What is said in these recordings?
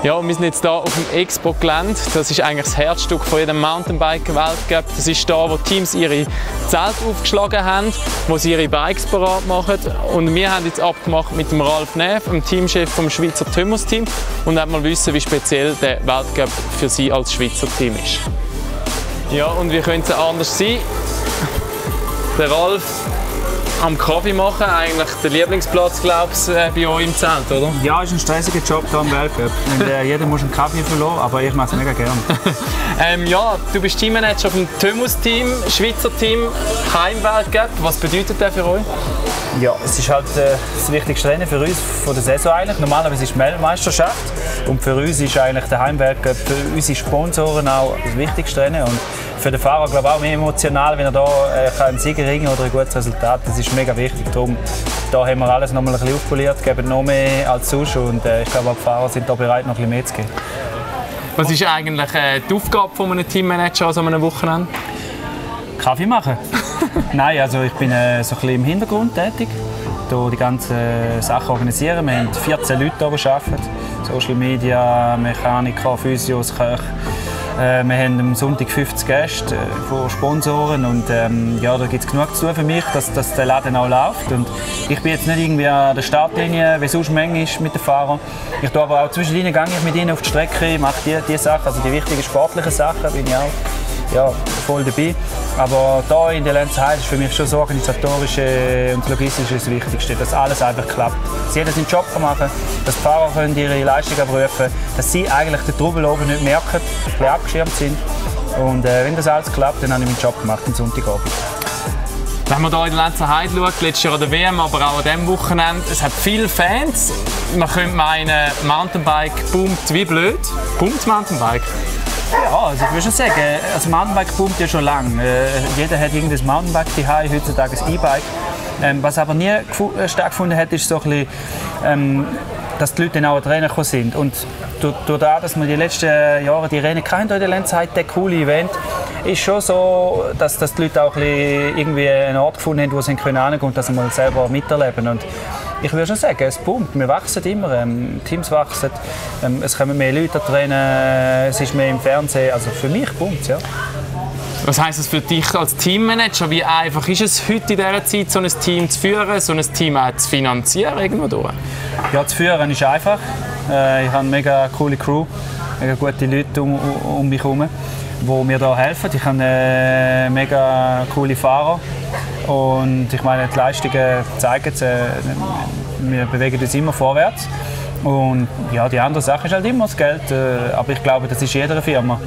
Ja, wir sind jetzt hier auf dem Expo-Gelände. Das ist eigentlich das Herzstück von jedem Mountainbike-Weltcup. Das ist da, wo Teams ihre Zelte aufgeschlagen haben, wo sie ihre Bikes parat machen. Und wir haben jetzt abgemacht mit dem Ralf Näf, dem Teamchef vom Schweizer Thymus-Team, und wollen mal wissen, wie speziell der Weltcup für sie als Schweizer Team ist. Ja, und wie könnte es anders sein? Der Ralf am Kaffee machen, eigentlich der Lieblingsplatz, glaubst bei euch im Zelt, oder? Ja, es ist ein stressiger Job hier im Weltcup. Jeder muss einen Kaffee verloren, aber ich mache es mega gerne. Ja, du bist Teammanager vom Thymus-Team, Schweizer Team, Heimweltcup. Was bedeutet der für euch? Ja, es ist halt das wichtigste Rennen für uns von der Saison eigentlich. Normalerweise ist die Weltmeisterschaft und für uns ist eigentlich der Heimweltcup für unsere Sponsoren auch das wichtigste Rennen. Und für den Fahrer glaube ich auch mehr emotional, wenn er da einen Sieger ringen oder ein gutes Resultat. Das ist mega wichtig. Darum da haben wir alles noch mal ein bisschen aufpoliert, geben noch mehr als sonst und ich glaube auch die Fahrer sind da bereit, noch ein bisschen mehr zu geben. Was ist eigentlich die Aufgabe von einem Teammanager an einem Wochenende? Kaffee machen. Nein, also ich bin so ein bisschen im Hintergrund tätig, hier die ganzen Sachen organisieren. Wir haben 14 Leute hier, die arbeiten. Social Media, Mechaniker, Physios, Köche. Wir haben am Sonntag 50 Gäste von Sponsoren und ja, da gibt es genug zu tun für mich, dass der Laden auch läuft. Und ich bin jetzt nicht irgendwie an der Startlinie, wie sonst manchmal ist mit den Fahrern. Ich tue aber auch zwischendrin gehe ich mit ihnen auf die Strecke, mache die Sachen, also die wichtigen sportlichen Sachen bin ich auch ja, voll dabei. Aber hier in der Lenzerheide ist für mich schon das Organisatorische und das Logistische das Wichtigste, dass alles einfach klappt. Dass jeder seinen Job machen kann, dass die Fahrer können ihre Leistung abrufen, dass sie eigentlich den Trubel oben nicht merken, ein bisschen abgeschirmt sind. Und wenn das alles klappt, dann habe ich meinen Job gemacht am Sonntagabend. Wenn man hier in der Lenzerheide schaut, letztes Jahr an der WM, aber auch an diesem Wochenende, es hat viele Fans. Man könnte meinen, Mountainbike boomt wie blöd. Boomt Mountainbike? Ja, also ich würde schon sagen, also Mountainbike boomt ja schon lange. Jeder hat irgendein Mountainbike daheim, heutzutage ein E-Bike. Was aber nie stattgefunden hat, ist so ein bisschen, dass die Leute dann auch an die Rennen gekommen sind. Und durch das, dass wir die letzten Jahre die Rennen hatten in der Lenzerheide, der coole Event, ist schon so, dass die Leute auch ein bisschen irgendwie einen Ort gefunden haben, wo sie hingehen und das mal selber miterleben. Und ich würde schon sagen, es boomt. Wir wachsen immer, Teams wachsen, es kommen mehr Leute an die Rennen, es ist mehr im Fernsehen. Also für mich boomt es, ja. Was heisst das für dich als Teammanager? Wie einfach ist es heute in dieser Zeit, so ein Team zu führen, so ein Team auch zu finanzieren? Irgendwo durch? Ja, zu führen ist einfach. Ich habe eine mega coole Crew, mega gute Leute um mich herum, die mir da helfen. Ich habe mega coole Fahrer. Und ich meine, die Leistungen zeigen es, wir bewegen uns immer vorwärts. Und ja, die andere Sache ist halt immer das Geld, aber ich glaube, das ist jeder Firma.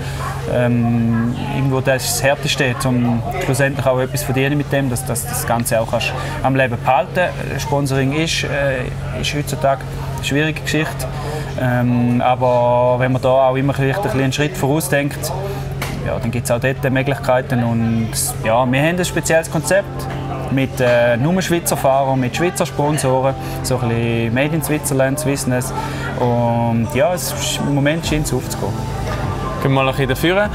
Irgendwo das ist das Härteste, um schlussendlich auch etwas verdienen mit dem, dass das Ganze auch am Leben behalten. Sponsoring ist heutzutage eine schwierige Geschichte, aber wenn man da auch immer einen Schritt vorausdenkt, ja, dann gibt es auch dort Möglichkeiten. Und ja, wir haben ein spezielles Konzept mit nur Schweizer Fahrern, mit Schweizer Sponsoren, so ein bisschen Made in Switzerland, Swissness. Und ja, im Moment scheint es aufzugehen. Gehen wir mal ein bisschen dafür.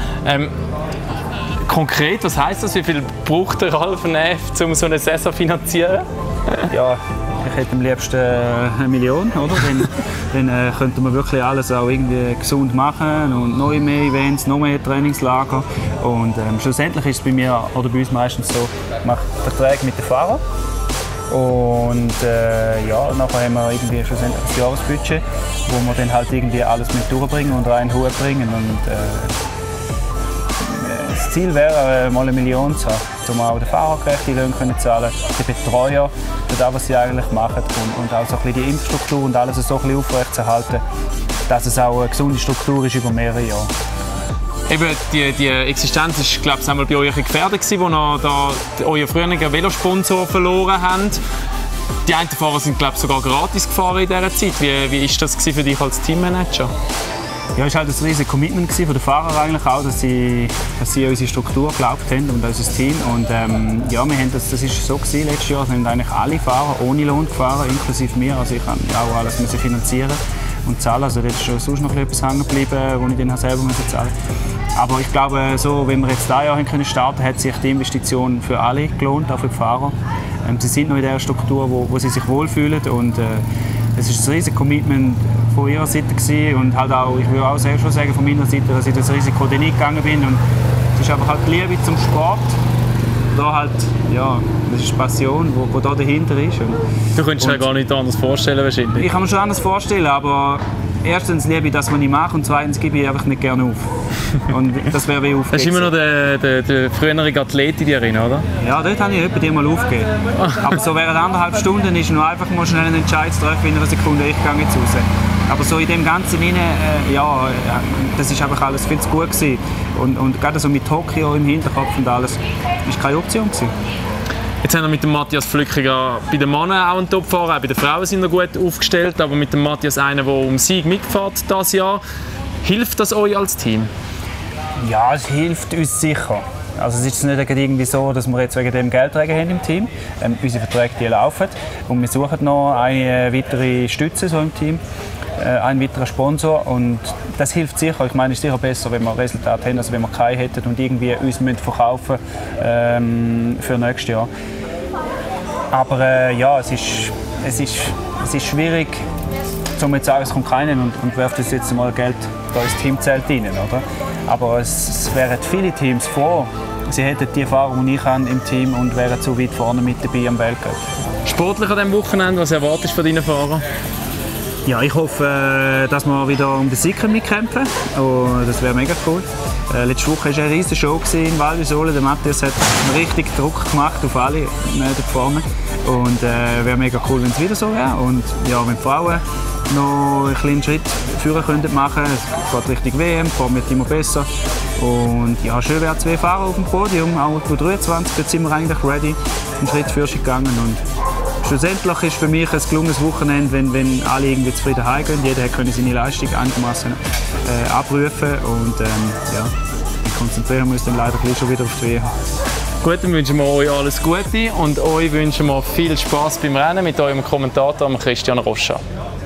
Konkret, was heisst das? Wie viel braucht der Ralf Näf, um so eine Saison zu finanzieren? Ja, ich hätte am liebsten 1 Million, oder? Dann könnte man wirklich alles auch irgendwie gesund machen und noch mehr Events, noch mehr Trainingslager. Und schlussendlich ist es bei mir oder bei uns meistens so, ich mache Verträge mit den Fahrern. Und ja, nachher haben wir irgendwie schlussendlich ein Jahresbudget, wo wir dann halt irgendwie alles mit durchbringen und einen Hut bringen. Und das Ziel wäre, mal 1 Million zu haben, um auch den Fahrern gerechte Löhne zu zahlen, den Betreuer für das, was sie eigentlich machen und auch so ein bisschen die Infrastruktur und alles so ein bisschen aufrechtzuerhalten, dass es auch eine gesunde Struktur ist über mehrere Jahre. Eben, die Existenz ist, glaube ich, einmal bei euch gefährdet gewesen, wo ihr da euren früheren Velosponsor verloren habt. Die einen Fahrer sind, glaube ich, sogar gratis gefahren in dieser Zeit. Wie war das für dich als Teammanager? Ja, es war halt ein riesiges Commitment von den Fahrern eigentlich auch, dass sie an unsere Struktur geglaubt haben und an unser Team. Und ja, wir haben das ist so gewesen, letztes Jahr sind eigentlich alle Fahrer ohne Lohn gefahren, inklusive mir. Also ich musste auch alles finanzieren und zahlen. Also da ist schon sonst noch etwas hängen geblieben, das ich dann selber zahlen musste. Aber ich glaube, so, wenn wir jetzt dieses Jahr starten können, hat sich die Investition für alle gelohnt, auch für die Fahrer. Sie sind noch in der Struktur, wo sie sich wohlfühlen und es ist ein riesiges Commitment von ihrer Seite gewesen und halt auch, ich würde auch schon sagen von meiner Seite, dass ich das Risiko dann nicht gegangen bin. Und es ist einfach halt die Liebe zum Sport. Da halt, ja, das ist Passion, die da dahinter ist. Du könntest dir gar nicht anders vorstellen wahrscheinlich. Ich kann mir schon anders vorstellen, aber erstens liebe ich das, was ich mache, und zweitens gebe ich einfach nicht gerne auf. Und das wäre wie aufgegeben. Das ist immer noch der frühere Athlet in dir drin, oder? Ja, dort habe ich etwa mal aufgegeben. Aber so während 1,5 Stunden ist nur einfach mal schnell einen Entscheid zu treffen, in einer Sekunde, ich gehe jetzt raus. Aber so in dem Ganzen rein, ja, das ist einfach alles viel zu gut gewesen. Und gerade so mit Tokio im Hinterkopf und alles, ist keine Option gewesen. Jetzt haben wir mit dem Matthias Flückiger bei den Männern auch einen Topfahrer, auch bei den Frauen sind wir gut aufgestellt, aber mit dem Matthias einer, der um Sieg mitfährt dieses Jahr. Hilft das euch als Team? Ja, es hilft uns sicher. Also es ist nicht irgendwie so, dass wir jetzt wegen dem Geldträger haben im Team. Unsere Verträge die laufen und wir suchen noch eine weitere Stütze so im Team, einen weiteren Sponsor, und das hilft sicher. Ich meine, es ist sicher besser, wenn wir Resultate haben, als wenn wir keine hätten und irgendwie uns verkaufen für nächstes Jahr. Aber ja, es ist schwierig, um jetzt zu sagen, es kommt keiner und wirft uns jetzt mal Geld da ins Teamzelt rein, oder? Aber es wären viele Teams froh, sie hätten die Erfahrung, die ich habe im Team, und wären so weit vorne mit dabei am Weltcup. Sportlich an diesem Wochenende, was erwartest du von deinen Fahrern? Ja, ich hoffe, dass wir wieder um den Sieg mitkämpfen. Oh, das wäre mega cool. Letzte Woche war eine riesige Show in Val di Sole. Der Matthias hat richtig Druck gemacht auf alle da vorne. Und wäre mega cool, wenn es wieder so wäre. Und ja, wenn die Frauen noch einen kleinen Schritt führen machen können, es geht Richtung WM, die Form wird immer besser. Und ja, schön wäre 2 Fahrer auf dem Podium, auch bei 23, jetzt sind wir eigentlich ready, einen Schritt für sich gegangen. Und schlussendlich ist für mich ein gelungenes Wochenende, wenn alle irgendwie zufrieden heimgehen. Jeder konnte seine Leistung einigermaßen abrufen, und ja, wir konzentrieren uns dann leider gleich schon wieder auf die WM. Gut, dann wünschen wir euch alles Gute und euch wünschen wir viel Spaß beim Rennen mit eurem Kommentator Christian Rocha.